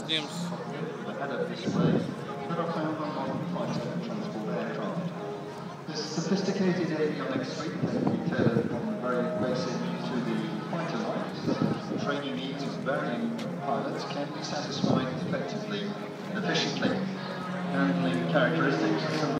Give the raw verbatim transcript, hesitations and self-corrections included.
James. Head-up displays that are found on modern fighter and transport aircraft. This sophisticated avionics suite can be tailored from very basic to the fighter lights. Training needs of varying pilots can be satisfied effectively and efficiently. And the characteristics